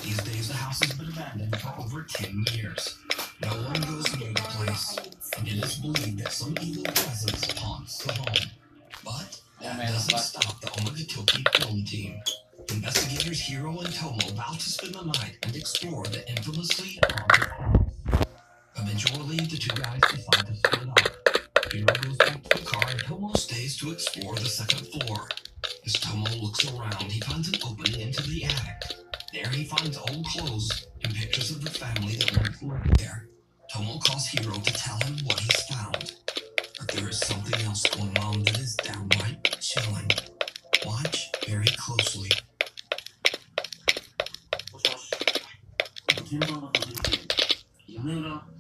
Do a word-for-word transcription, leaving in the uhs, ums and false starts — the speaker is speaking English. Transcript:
These days, the house has been abandoned for over ten years. No one goes near the place, and it is believed that some evil presence haunts the home. But that doesn't stop the Omagatoki film team. Investigators Hiro and Tomo vow to spend the night and explore the infamously haunted house. Eventually, the two guys decide to split up. Hiro goes back to the car and Tomo stays to explore the second floor. As Tomo looks around, he finds an opening into the attic. There he finds old clothes and pictures of the family that once lived there. Tomo calls Hiro to tell him what he's found. But there is something else going on that